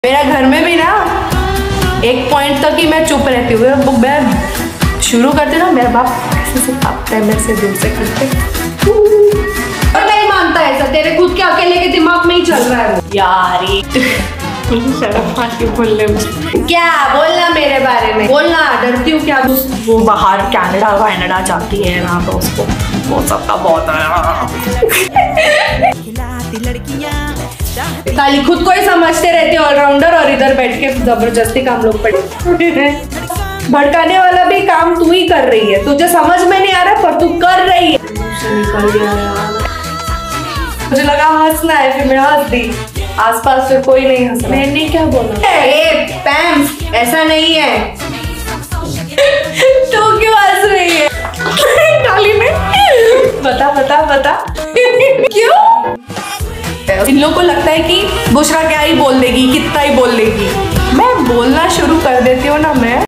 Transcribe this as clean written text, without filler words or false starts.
मेरा घर में भी ना एक पॉइंट तक ही मैं चुप रहती हूँ। मैं शुरू करती हूँ ना, मेरा बाप कैसे सिखाता है, मेरे से दिल से करते। और नहीं मानता ऐसा, तेरे खुद के अकेले के दिमाग में ही चल रहा है वो। यार शर्म आती है बोलने में। क्या बोलना मेरे बारे में, बोलना, डरती हूँ क्या? वो बाहर कनाडा जाती है ना, तो उसको वो सबका बहुत खाली खुद को ही समझते रहते ऑलराउंडर, और इधर बैठ के जबरदस्ती काम लोग पड़े। भड़काने वाला भी काम तू ही कर रही है, तुझे समझ में नहीं आ रहा पर तू कर रही है। मुझे लगा हंसना है, फिर मैं हंस दी। आसपास फिर कोई नहीं हंस रहा। मैंने क्या बोला? पैम, ऐसा नहीं है। तू क्यों हंस रही है? डाली में बता क्यों? इन लोगों को लगता है कि बुशरा क्या ही बोल देगी, कितना ही बोल देगी। मैं बोलना शुरू कर देती हूँ ना, मैं